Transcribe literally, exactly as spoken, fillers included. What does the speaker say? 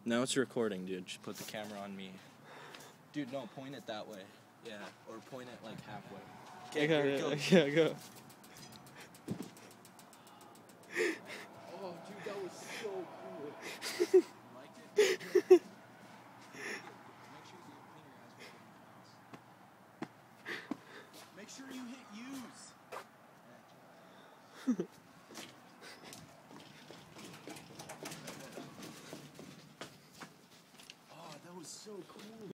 Now it's recording, dude. Just put the camera on me. Dude, no, point it that way. Yeah, or point it like halfway. Okay, here it goes. Yeah, go. Oh, dude, that was so cool. Liked it? Make sure you hit use. Oh, that was so cool.